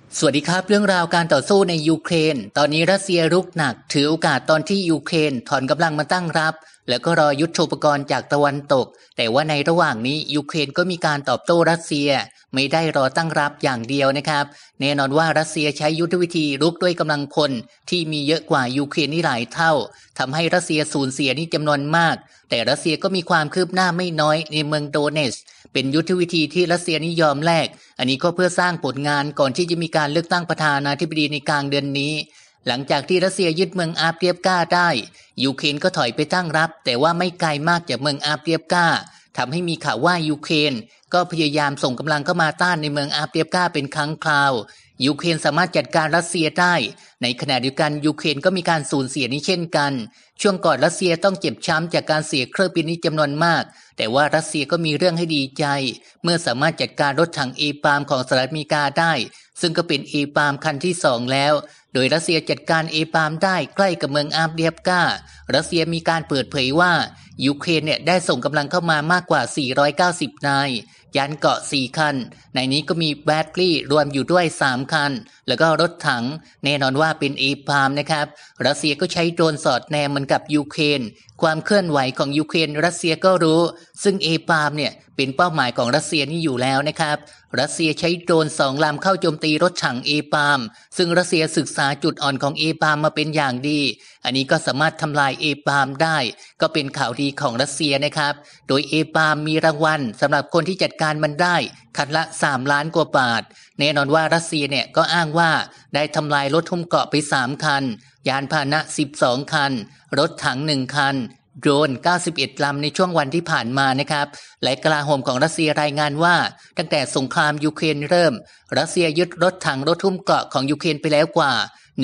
สวัสดีครับเรื่องราวการต่อสู้ในยูเครนตอนนี้รัสเซียรุกหนักถือโอกาสตอนที่ยูเครนถอนกำลังมาตั้งรับแล้วก็รอยุทโธปกรณ์จากตะวันตกแต่ว่าในระหว่างนี้ยูเครนก็มีการตอบโต้รัสเซียไม่ได้รอตั้งรับอย่างเดียวนะครับแน่นอนว่ารัสเซียใช้ยุทธวิธีรุกด้วยกำลังพลที่มีเยอะกว่ายูเครนนี่หลายเท่าทำให้รัสเซียสูญเสียนี่จำนวนมากแต่รัสเซียก็มีความคืบหน้าไม่น้อยในเมืองโดเนสเป็นยุทธวิธีที่รัสเซียนิยอมแลกอันนี้ก็เพื่อสร้างผลงานก่อนที่จะมีการเลือกตั้งประธานาธิบดีในกลางเดือนนี้หลังจากที่รัสเซียยึดเมืองอาเปียบกาได้ยูเครนก็ถอยไปตั้งรับแต่ว่าไม่ไกลมากจากเมืองอาเปียบกาทำให้มีข่าวว่ายูเครนก็พยายามส่งกำลังเข้ามาต้านในเมืองอาเปียบกาเป็นครั้งคราวยูเครนสามารถจัดการรัสเซียได้ในขณะเดียวกันยูเครนก็มีการสูญเสียนี้เช่นกันช่วงก่อนรัสเซียต้องเจ็บช้ำจากการเสียเครื่องบินนี้จำนวนมากแต่ว่ารัสเซียก็มีเรื่องให้ดีใจเมื่อสามารถจัดการรถถังเอปามของสหรัฐอเมริกาได้ซึ่งก็เป็นเอปามคันที่2แล้วโดยรัสเซียจัดการเอปามได้ใกล้กับเมืองอาเดียบการัสเซียมีการเปิดเผยว่ายูเครนได้ส่งกำลังเข้ามามากกว่า490นายยานเกราะ4คันในนี้ก็มีแบตเตอรี่รวมอยู่ด้วย3คันแล้วก็รถถังแน่นอนว่าเป็นเอปามนะครับรัสเซียก็ใช้โดรนสอดแนมเหมือนกับยูเครนความเคลื่อนไหวของยูเครนรัสเซียก็รู้ซึ่งเอปามเป็นเป้าหมายของรัสเซียนี่อยู่แล้วนะครับรัสเซียใช้โดรน2ลำเข้าโจมตีรถถังเอปามซึ่งรัสเซียศึกษาจุดอ่อนของเอปามมาเป็นอย่างดีอันนี้ก็สามารถทำลายเอปามได้ก็เป็นข่าวดีของรัสเซียนะครับโดยเอปามมีรางวัลสำหรับคนที่จัดการมันได้คันละ3ล้านกว่าบาทแน่นอนว่ารัสเซียก็อ้างว่าได้ทำลายรถหุ้มเกราะไป3คันยานพาหนะ12คันรถถัง1คันโดรน91ลำในช่วงวันที่ผ่านมานะครับและกลาโหมของรัสเซียรายงานว่าตั้งแต่สงครามยูเครนเริ่มรัสเซียยึดรถถังรถหุ้มเกราะของยูเครนไปแล้วกว่า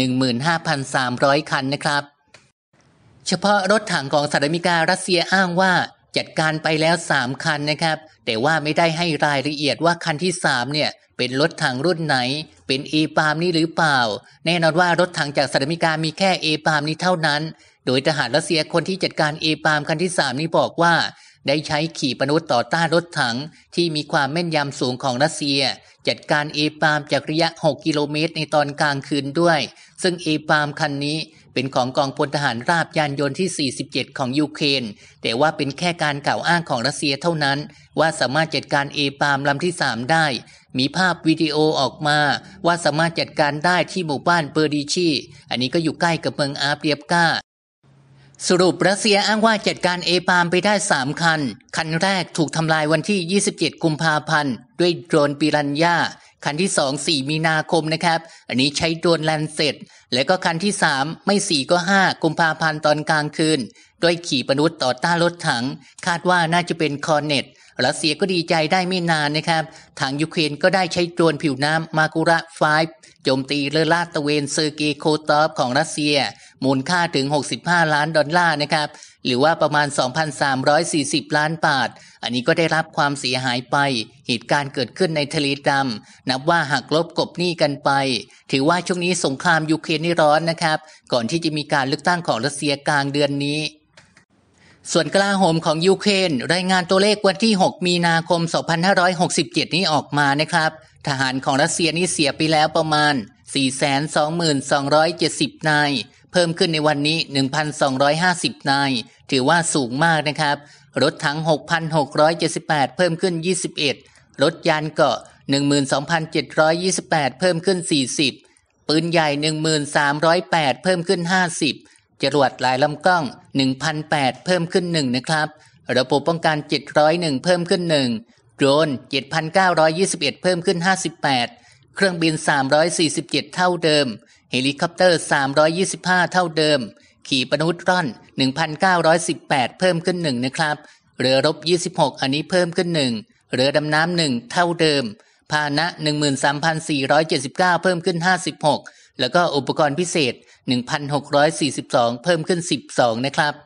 15,300 คันนะครับเฉพาะรถถังของสหรัฐอเมริการัสเซียอ้างว่าจัดการไปแล้ว3คันนะครับแต่ว่าไม่ได้ให้รายละเอียดว่าคันที่3เป็นรถถังรุ่นไหนเป็นเอปามนี่หรือเปล่าแน่นอนว่ารถถังจากสหรัฐอเมริกามีแค่เอปามนี้เท่านั้นโดยทหารรัสเซียคนที่จัดการเอปามคันที่3นี้บอกว่าได้ใช้ขีปนาวุธต่อต้านรถถังที่มีความแม่นยำสูงของรัสเซียจัดการเอปามจากระยะ6กิโลเมตรในตอนกลางคืนด้วยซึ่งเอปามคันนี้เป็นของกองพลทหารราบยานยนต์ที่47ของยูเครนแต่ว่าเป็นแค่การกล่าวอ้างของรัสเซียเท่านั้นว่าสามารถจัดการเอปามลำที่3ได้มีภาพวิดีโอออกมาว่าสามารถจัดการได้ที่หมู่บ้านเปอร์ดิชีอันนี้ก็อยู่ใกล้กับเมืองอาเปียบกาสรุปรัสเซียอ้างว่าจัดการเอปามไปได้3คันคันแรกถูกทำลายวันที่27กุมภาพันธ์ด้วยโดรนปิรันย่าคันที่2 4มีนาคมนะครับอันนี้ใช้โดรนแลนเซ็ตแล้วก็คันที่3ไม่4ก็5กุมภาพันธ์ตอนกลางคืนด้วยขีปนาวุธต่อต้านรถถังคาดว่าน่าจะเป็นคอร์เน็ตรัสเซียก็ดีใจได้ไม่นานนะครับทางยูเครนก็ได้ใช้โดรนผิวน้ำมากุระ5โจมตีเรือลาดตระเวนเซอร์เกย์โคตอฟของรัสเซียมูลค่าถึง65ล้านดอลลาร์นะครับหรือว่าประมาณ 2,340 ล้านบาทอันนี้ก็ได้รับความเสียหายไปเหตุการณ์เกิดขึ้นในทะเลดำนับว่าหักลบกบหนี้กันไปถือว่าช่วงนี้สงครามยูเครนนี่ร้อนนะครับก่อนที่จะมีการเลือกตั้งของรัสเซียกลางเดือนนี้ส่วนกลาโหมของยูเครนรายงานตัวเลขวันที่6มีนาคม2567นี้ออกมานะครับทหารของรัสเซียนี่เสียไปแล้วประมาณ 422,270 นายเพิ่มขึ้นในวันนี้ 1,250 นายถือว่าสูงมากนะครับรถถัง 6,678 เพิ่มขึ้น21รถยานเกราะ 12,728 เพิ่มขึ้น40ปืนใหญ่ 1,308 เพิ่มขึ้น50จรวดหลายลำกล้อง 1,008 เพิ่มขึ้น1นะครับระบบป้องกัน701เพิ่มขึ้น1โดรน 7,921 เพิ่มขึ้น58เครื่องบิน347เท่าเดิมเฮลิคอปเตอร์325เท่าเดิมขีปนาวุธร่อน 1,918 เพิ่มขึ้น1นะครับเรือรบ26อันนี้เพิ่มขึ้น1เรือดำน้ำ1เท่าเดิมพาหนะ 13,479 เพิ่มขึ้น56แล้วก็อุปกรณ์พิเศษ 1,642 เพิ่มขึ้น12นะครับ